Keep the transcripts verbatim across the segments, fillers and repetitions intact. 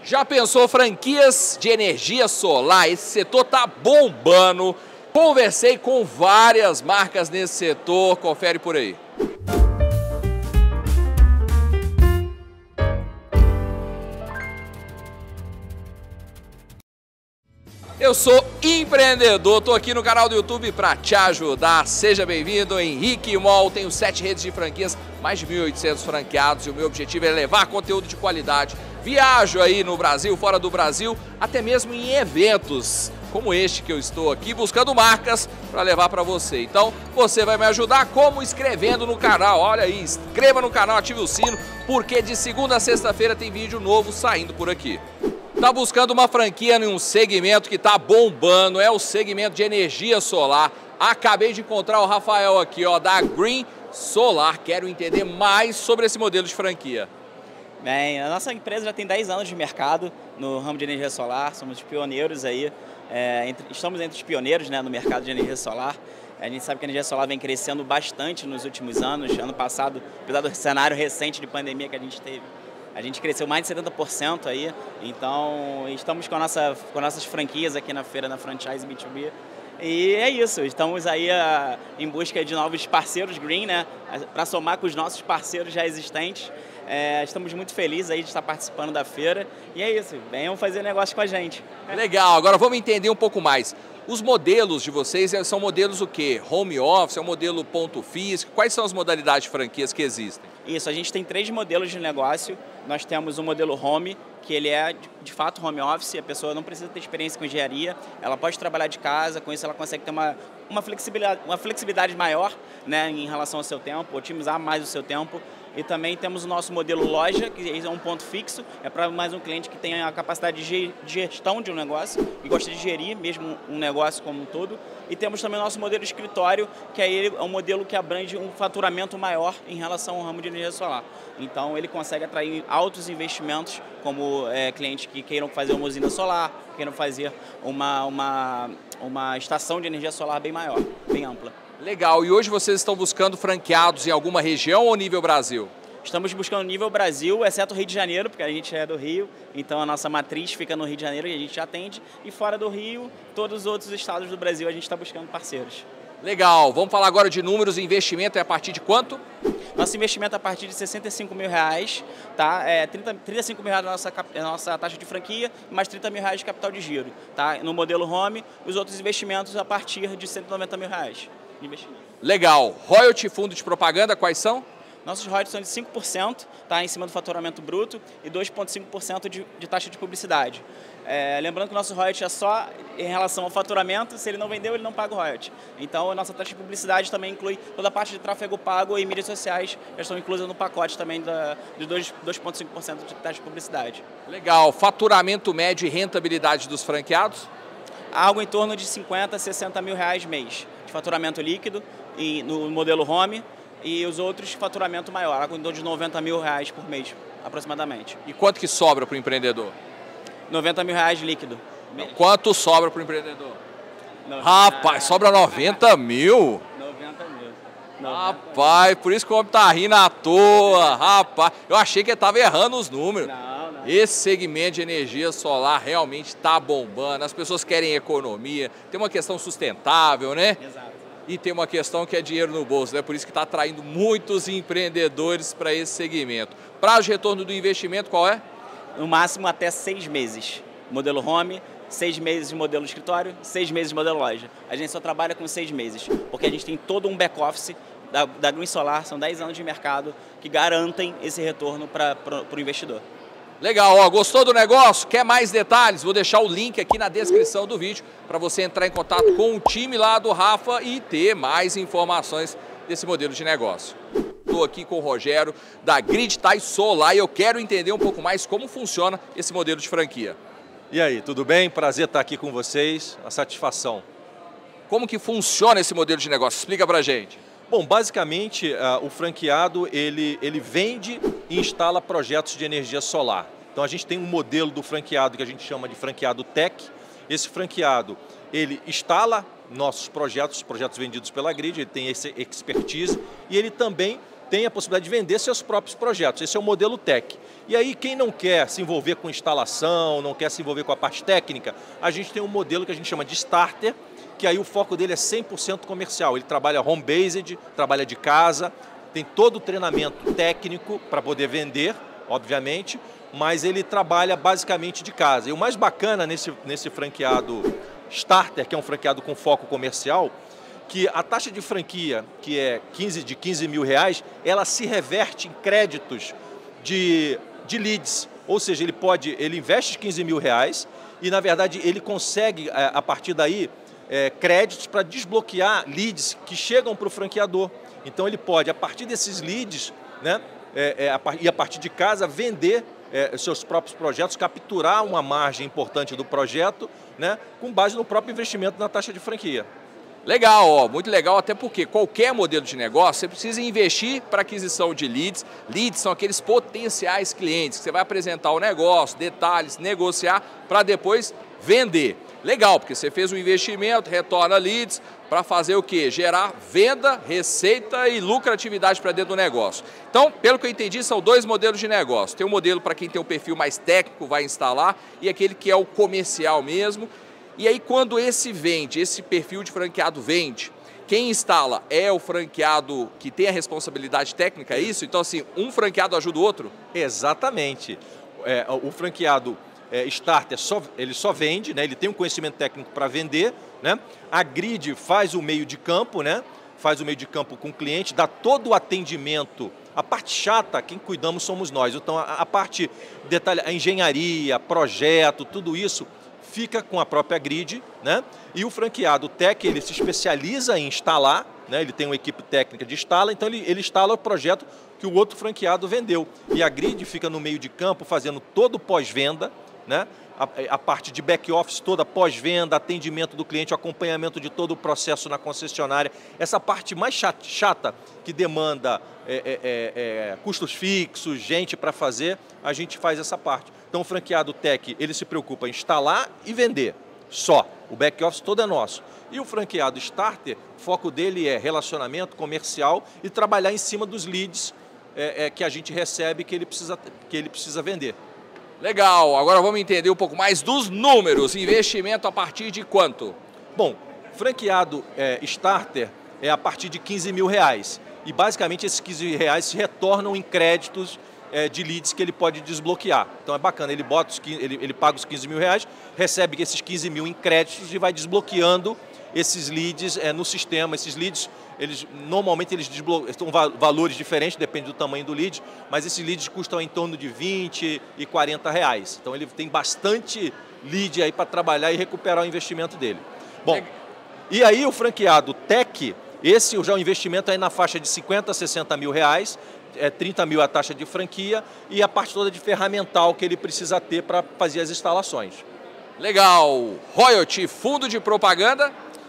Já pensou franquias de energia solar? Esse setor tá bombando. Conversei com várias marcas nesse setor, confere por aí. Eu sou empreendedor, tô aqui no canal do YouTube para te ajudar. Seja bem-vindo, Henrique Mol. Tenho sete redes de franquias, mais de mil e oitocentos franqueados e o meu objetivo é levar conteúdo de qualidade. Viajo aí no Brasil, fora do Brasil, até mesmo em eventos como este que eu estou aqui, buscando marcas para levar para você. Então, você vai me ajudar como? Escrevendo no canal. Olha aí, inscreva no canal, ative o sino, porque de segunda a sexta-feira tem vídeo novo saindo por aqui. Tá buscando uma franquia em um segmento que tá bombando, é o segmento de energia solar. Acabei de encontrar o Rafael aqui, ó, da Green Solar. Quero entender mais sobre esse modelo de franquia. Bem, a nossa empresa já tem dez anos de mercado no ramo de energia solar, somos pioneiros aí, é, entre, estamos entre os pioneiros, né, no mercado de energia solar. A gente sabe que a energia solar vem crescendo bastante nos últimos anos. Ano passado, apesar do cenário recente de pandemia que a gente teve, a gente cresceu mais de setenta por cento aí, então estamos com, a nossa, com nossas franquias aqui na feira, na Franchise B dois B. E é isso, estamos aí a, em busca de novos parceiros Green, né, para somar com os nossos parceiros já existentes. É, estamos muito felizes aí de estar participando da feira e é isso, venham fazer negócio com a gente. Legal, agora vamos entender um pouco mais. Os modelos de vocês são modelos o quê? Home office, é um modelo ponto físico? Quais são as modalidades de franquias que existem? Isso, a gente tem três modelos de negócio. Nós temos o modelo home, que ele é de fato home office, a pessoa não precisa ter experiência com engenharia, ela pode trabalhar de casa, com isso ela consegue ter uma, uma, flexibilidade, uma flexibilidade maior, né, em relação ao seu tempo, otimizar mais o seu tempo. E também temos o nosso modelo loja, que é um ponto fixo, é para mais um cliente que tem a capacidade de gestão de um negócio e gosta de gerir mesmo um negócio como um todo. E temos também o nosso modelo escritório, que aí é um modelo que abrange um faturamento maior em relação ao ramo de energia solar. Então ele consegue atrair altos investimentos, como é, clientes que queiram fazer uma usina solar, queiram fazer uma, uma, uma estação de energia solar bem maior, bem ampla. Legal, e hoje vocês estão buscando franqueados em alguma região ou nível Brasil? Estamos buscando nível Brasil, exceto o Rio de Janeiro, porque a gente é do Rio, então a nossa matriz fica no Rio de Janeiro e a gente atende. E fora do Rio, todos os outros estados do Brasil a gente está buscando parceiros. Legal, vamos falar agora de números. O investimento é a partir de quanto? Nosso investimento é a partir de sessenta e cinco mil reais, tá? É trinta, trinta e cinco mil reais a nossa, a nossa taxa de franquia, mais trinta mil reais de capital de giro, tá? No modelo home, os outros investimentos a partir de cento e noventa mil reais de investimento. Legal, royalty, fundo de propaganda, quais são? Nossos royalties são de cinco por cento, tá, em cima do faturamento bruto e dois vírgula cinco por cento de, de taxa de publicidade. É, lembrando que o nosso royalty é só em relação ao faturamento, se ele não vendeu, ele não paga o royalty. Então a nossa taxa de publicidade também inclui toda a parte de tráfego pago e mídias sociais, já estão inclusas no pacote também da, de dois vírgula cinco por cento de taxa de publicidade. Legal, faturamento médio e rentabilidade dos franqueados? Algo em torno de cinquenta a sessenta mil reais mês de faturamento líquido e, no modelo home. E os outros, faturamento maior, algo em torno de noventa mil reais por mês, aproximadamente. E quanto que sobra para o empreendedor? noventa mil reais líquido. Não, quanto sobra para o empreendedor? No... Rapaz, ah, sobra noventa mil? noventa mil. Rapaz, por isso que o homem tá rindo à toa, rapaz. Eu achei que ele estava errando os números. Não, não. Esse segmento de energia solar realmente está bombando, as pessoas querem economia, tem uma questão sustentável, né? Exato. E tem uma questão que é dinheiro no bolso, né? Por isso que está atraindo muitos empreendedores para esse segmento. Prazo de retorno do investimento qual é? No máximo até seis meses. Modelo home, seis meses de modelo escritório, seis meses de modelo loja. A gente só trabalha com seis meses, porque a gente tem todo um back-office da, da Green Solar, são dez anos de mercado, que garantem esse retorno para o investidor. Legal, ó, gostou do negócio? Quer mais detalhes? Vou deixar o link aqui na descrição do vídeo para você entrar em contato com o time lá do Rafa e ter mais informações desse modelo de negócio. Estou aqui com o Rogério da Grid-Tie Solar e eu quero entender um pouco mais como funciona esse modelo de franquia. E aí, tudo bem? Prazer estar aqui com vocês, a satisfação. Como que funciona esse modelo de negócio? Explica pra gente. Bom, basicamente, uh, o franqueado, ele, ele vende e instala projetos de energia solar. Então, a gente tem um modelo do franqueado que a gente chama de franqueado tech. Esse franqueado, ele instala nossos projetos, projetos vendidos pela Grid, ele tem esse expertise e ele também tem a possibilidade de vender seus próprios projetos. Esse é o modelo Tech. E aí, quem não quer se envolver com instalação, não quer se envolver com a parte técnica, a gente tem um modelo que a gente chama de Starter, que aí o foco dele é cem por cento comercial. Ele trabalha home-based, trabalha de casa, tem todo o treinamento técnico para poder vender, obviamente, mas ele trabalha basicamente de casa. E o mais bacana nesse, nesse franqueado Starter, que é um franqueado com foco comercial, que a taxa de franquia, que é quinze, de quinze mil reais, ela se reverte em créditos de, de leads. Ou seja, ele pode, ele investe quinze mil reais e, na verdade, ele consegue, a partir daí, é, créditos para desbloquear leads que chegam para o franqueador. Então, ele pode, a partir desses leads, né, é, é, a, e a partir de casa, vender é, seus próprios projetos, capturar uma margem importante do projeto, né, com base no próprio investimento na taxa de franquia. Legal, ó, muito legal, até porque qualquer modelo de negócio você precisa investir para aquisição de leads. Leads são aqueles potenciais clientes que você vai apresentar o negócio, detalhes, negociar para depois vender. Legal, porque você fez um investimento, retorna leads para fazer o quê? Gerar venda, receita e lucratividade para dentro do negócio. Então, pelo que eu entendi, são dois modelos de negócio. Tem um modelo para quem tem um perfil mais técnico, vai instalar, e aquele que é o comercial mesmo. E aí, quando esse vende, esse perfil de franqueado vende, quem instala é o franqueado que tem a responsabilidade técnica, é isso? Então, assim, um franqueado ajuda o outro? Exatamente. É, o franqueado é, Starter, só, ele só vende, né? Ele tem um conhecimento técnico para vender, né? A Grid faz o meio de campo, né? Faz o meio de campo com o cliente, dá todo o atendimento. A parte chata, quem cuidamos somos nós. Então, a, a parte, detalhe, a engenharia, projeto, tudo isso fica com a própria Grid, né? E o franqueado Tech, ele se especializa em instalar, né? Ele tem uma equipe técnica de instala, então ele, ele instala o projeto que o outro franqueado vendeu. E a Grid fica no meio de campo fazendo todo o pós-venda, né? A, a parte de back-office toda, pós-venda, atendimento do cliente, acompanhamento de todo o processo na concessionária. Essa parte mais chata, chata que demanda é, é, é, custos fixos, gente para fazer, a gente faz essa parte. Então o franqueado Tech, ele se preocupa em instalar e vender, só. O back-office todo é nosso. E o franqueado Starter, o foco dele é relacionamento comercial e trabalhar em cima dos leads é, é, que a gente recebe que ele precisa, que ele precisa vender. Legal, agora vamos entender um pouco mais dos números. Investimento a partir de quanto? Bom, franqueado é, Starter é a partir de quinze mil reais. E basicamente esses quinze mil reais se retornam em créditos é, de leads que ele pode desbloquear. Então é bacana, ele, bota os, ele, ele paga os quinze mil reais, recebe esses quinze mil em créditos e vai desbloqueando esses leads é, no sistema. Esses leads, eles, normalmente eles são valores diferentes, depende do tamanho do lead, mas esses leads custam em torno de vinte e quarenta reais. Então ele tem bastante lead aí para trabalhar e recuperar o investimento dele. Bom, e aí o franqueado Tech, esse já é um investimento aí na faixa de cinquenta, sessenta mil reais, é trinta mil a taxa de franquia e a parte toda de ferramental que ele precisa ter para fazer as instalações. Legal. Royalty, fundo de propaganda?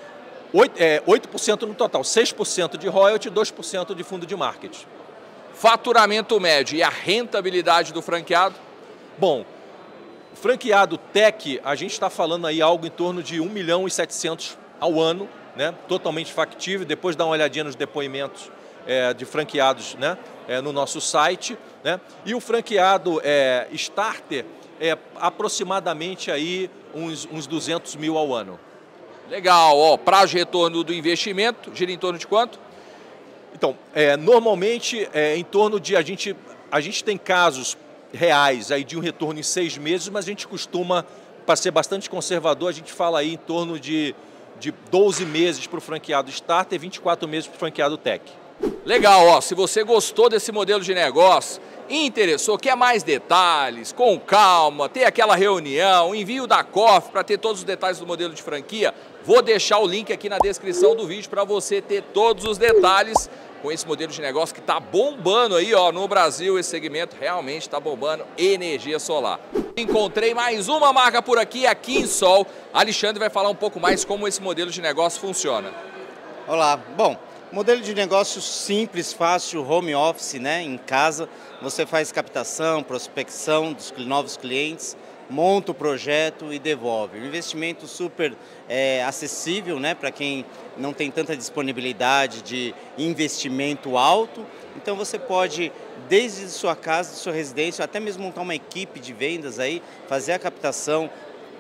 oito por cento no total, seis por cento de royalty e dois por cento de fundo de marketing. Faturamento médio e a rentabilidade do franqueado? Bom, o franqueado Tech, a gente está falando aí algo em torno de um milhão e setecentos ao ano, né? Totalmente factível. Depois dá uma olhadinha nos depoimentos é, de franqueados, né? É, no nosso site, né? E o franqueado é, Starter é aproximadamente aí uns, uns duzentos mil ao ano. Legal, ó, prazo de retorno do investimento gira em torno de quanto? Então, é, normalmente é em torno de, a gente, a gente tem casos reais aí de um retorno em seis meses, mas a gente costuma, para ser bastante conservador, a gente fala aí em torno de, de doze meses para o franqueado Starter e vinte e quatro meses para o franqueado Tech. Legal, ó, se você gostou desse modelo de negócio, interessou, quer mais detalhes, com calma, ter aquela reunião, envio da C O F para ter todos os detalhes do modelo de franquia, vou deixar o link aqui na descrição do vídeo para você ter todos os detalhes com esse modelo de negócio que está bombando aí, ó, no Brasil. Esse segmento realmente está bombando, energia solar. Encontrei mais uma marca por aqui, a Kinsol. Alexandre vai falar um pouco mais como esse modelo de negócio funciona. Olá, bom, modelo de negócio simples, fácil, home office, né, em casa. Você faz captação, prospecção dos novos clientes, monta o projeto e devolve. Um investimento super é, acessível, né, para quem não tem tanta disponibilidade de investimento alto Então você pode, desde sua casa, sua residência, até mesmo montar uma equipe de vendas aí, fazer a captação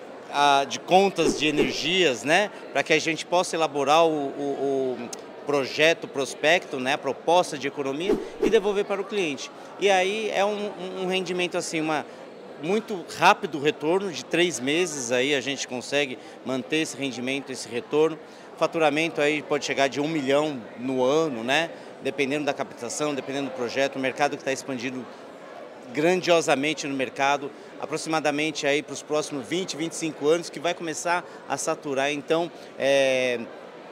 a, de contas de energias, né? Para que a gente possa elaborar o, o, o projeto, o prospecto, né? A proposta de economia e devolver para o cliente. E aí é um, um rendimento assim, uma... muito rápido retorno, de três meses aí a gente consegue manter esse rendimento, esse retorno. Faturamento aí pode chegar de um milhão no ano, né? Dependendo da captação, dependendo do projeto, o mercado que está expandindo grandiosamente no mercado, aproximadamente aí para os próximos vinte, vinte e cinco anos, que vai começar a saturar. Então, é,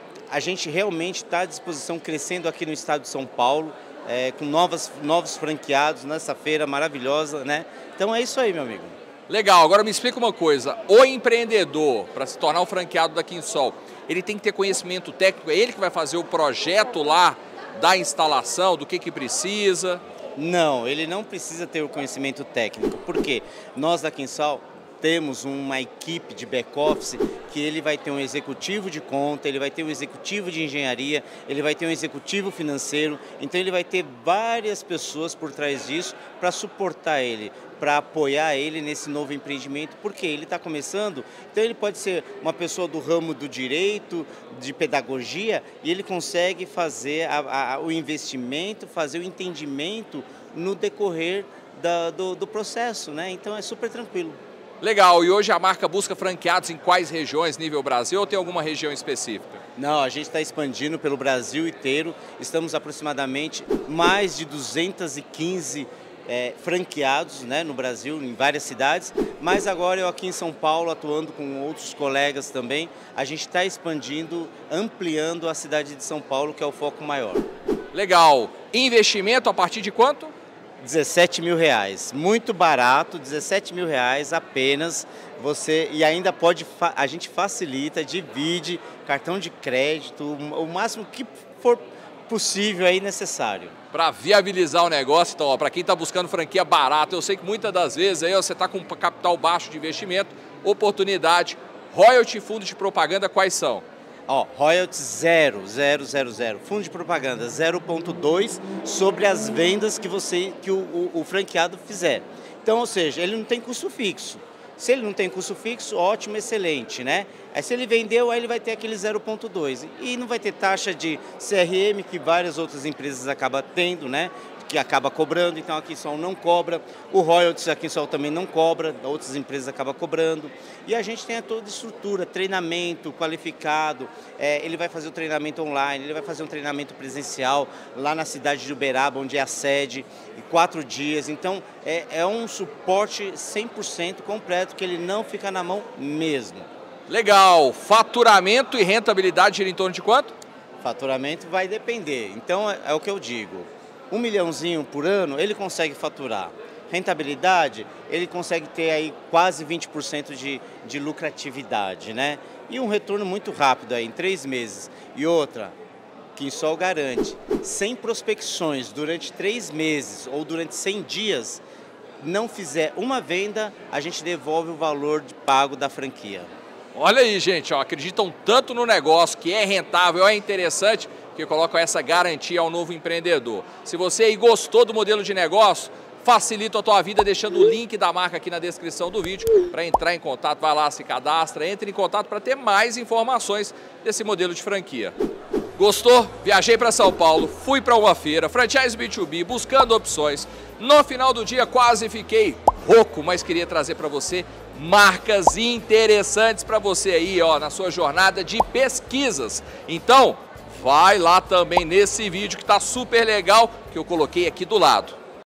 a gente realmente está à disposição, crescendo aqui no estado de São Paulo, É, com novas, novos franqueados nessa feira maravilhosa, né? Então é isso aí, meu amigo. Legal, agora me explica uma coisa, o empreendedor, para se tornar um franqueado da Quinsol, ele tem que ter conhecimento técnico, é ele que vai fazer o projeto lá da instalação, do que que precisa? Não, ele não precisa ter o conhecimento técnico, porque nós da Quinsol temos uma equipe de back-office que ele vai ter um executivo de conta, ele vai ter um executivo de engenharia, ele vai ter um executivo financeiro, então ele vai ter várias pessoas por trás disso para suportar ele, para apoiar ele nesse novo empreendimento, porque ele está começando, então ele pode ser uma pessoa do ramo do direito, de pedagogia, e ele consegue fazer a, a, o investimento, fazer o entendimento no decorrer da, do, do processo, né? Então é super tranquilo. Legal, e hoje a marca busca franqueados em quais regiões, nível Brasil, ou tem alguma região específica? Não, a gente está expandindo pelo Brasil inteiro, estamos aproximadamente mais de duzentos e quinze é, franqueados, né, no Brasil, em várias cidades, mas agora eu aqui em São Paulo, atuando com outros colegas também, a gente está expandindo, ampliando a cidade de São Paulo, que é o foco maior. Legal, investimento a partir de quanto? dezessete mil reais, muito barato, dezessete mil reais apenas, você, e ainda pode, a gente facilita, divide, cartão de crédito, o máximo que for possível aí necessário. Para viabilizar o negócio, então, para quem está buscando franquia barata, eu sei que muitas das vezes aí ó, você está com capital baixo de investimento, oportunidade, royalty, fundo de propaganda, quais são? Ó, royalty zero, zero, zero, zero. Fundo de propaganda zero vírgula dois sobre as vendas que, você, que o, o, o franqueado fizer. Então, ou seja, ele não tem custo fixo. Se ele não tem custo fixo, ótimo, excelente, né? Aí se ele vendeu, aí ele vai ter aquele zero vírgula dois. E não vai ter taxa de C R M, que várias outras empresas acabam tendo, né? Que acaba cobrando, então a Quinsol não cobra, o royalties a Quinsol também não cobra, outras empresas acabam cobrando, e a gente tem toda a estrutura, treinamento qualificado, é, ele vai fazer o treinamento online, ele vai fazer um treinamento presencial lá na cidade de Uberaba, onde é a sede, em quatro dias, então é, é um suporte cem por cento completo, que ele não fica na mão mesmo. Legal, faturamento e rentabilidade gira em torno de quanto? Faturamento vai depender, então é, é o que eu digo. Um milhãozinho por ano, ele consegue faturar. Rentabilidade, ele consegue ter aí quase vinte por cento de, de lucratividade, né? E um retorno muito rápido aí, em três meses. E outra, Quinsol garante, sem prospecções durante três meses ou durante cem dias, não fizer uma venda, a gente devolve o valor de pago da franquia. Olha aí, gente, ó, acreditam tanto no negócio, que é rentável, é interessante, que colocam essa garantia ao novo empreendedor. Se você aí gostou do modelo de negócio, facilita a tua vida deixando o link da marca aqui na descrição do vídeo para entrar em contato, vai lá, se cadastra, entre em contato para ter mais informações desse modelo de franquia. Gostou? Viajei para São Paulo, fui para uma feira, franchise B dois B, buscando opções. No final do dia quase fiquei rouco, mas queria trazer para você marcas interessantes para você aí, ó, na sua jornada de pesquisas. Então, vai lá também nesse vídeo que está super legal, que eu coloquei aqui do lado.